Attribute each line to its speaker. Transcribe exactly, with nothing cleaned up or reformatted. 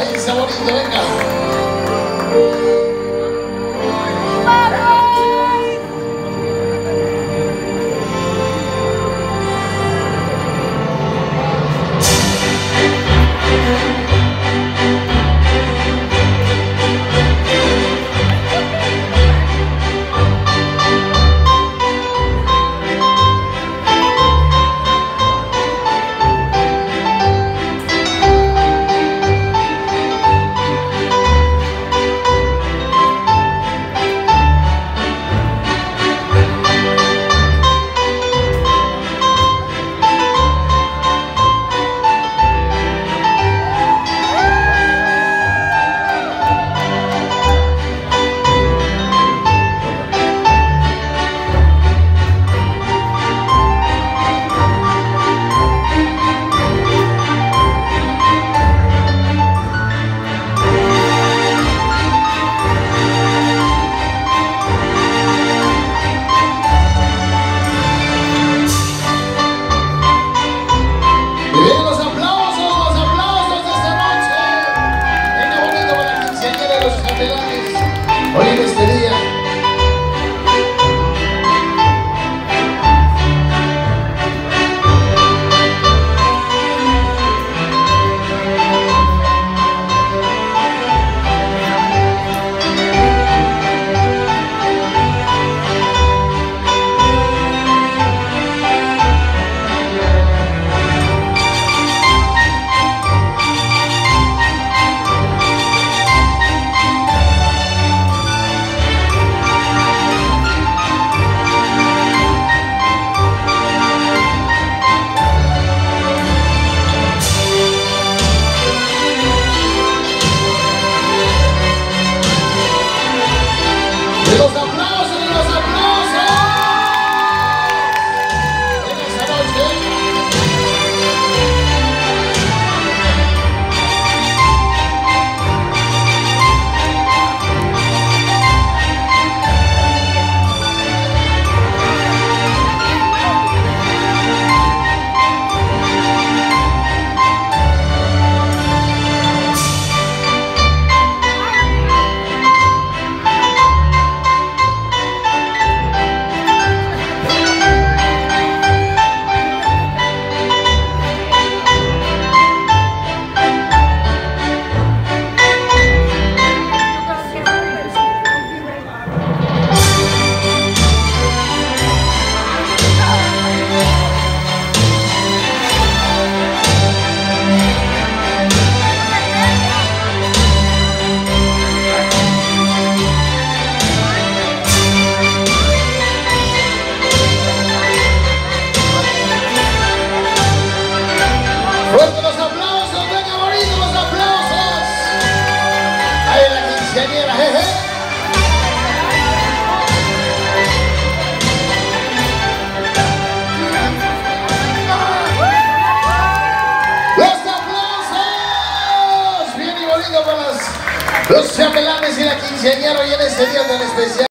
Speaker 1: Ahí está bonito, venga. Hoy en este día los aplausos, los aplausos en esta noche. Fuerte los aplausos, venga bonito los aplausos. Ahí la quinceañera, jeje. Los aplausos, bien y bonito para las, los chambelanes y la quinceañera hoy en este día tan especial.